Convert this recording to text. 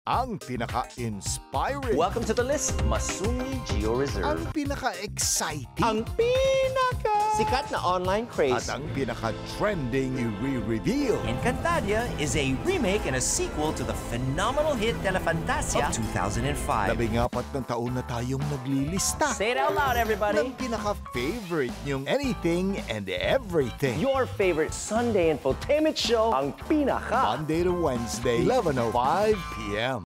Ang pinaka-inspiring. Welcome to the list, Masumi Geo Reserve. Ang pinaka-exciting. Ang sikat na online At craze. ang pinaka-trending i-reveal. Encantadia is a remake and a sequel to the phenomenal hit Telefantasia of 2005. 14 na taon na tayong naglilista. Say it out loud, everybody. Ng pinaka-favorite niyong anything and everything. Your favorite Sunday infotainment show, ang pinaka. Monday to Wednesday, 11:05 p.m.